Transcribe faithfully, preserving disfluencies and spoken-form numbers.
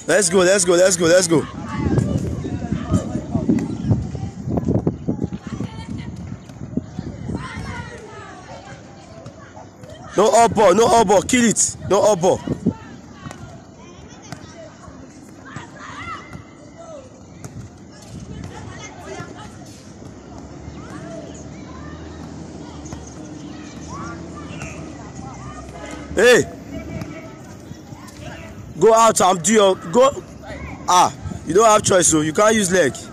Let's go, let's go, let's go, let's go. No up ball, no up ball, kill it. No up ball. Hey, go out and do your go. Ah, you don't have choice, so you can't use leg.